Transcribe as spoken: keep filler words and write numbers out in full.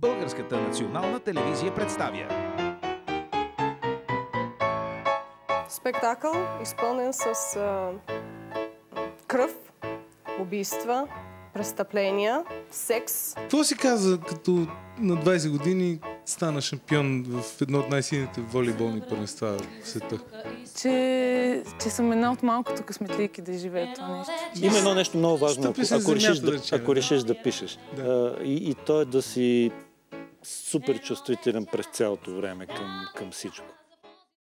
Българската национална телевизия представя. Спектакъл, изпълнен с а, кръв, убийства, престъпления, секс. Какво си каза, като на двайсет години стана шампион в едно от най-силните волейболни първенства в света? Че, че съм една от малкото късметлийки да живее това нещо. Има едно нещо много важно, ако, ако, решиш, да, речем, ако решиш да пишеш. Да. А, и, и то е да си супер чувствителен през цялото време към, към всичко.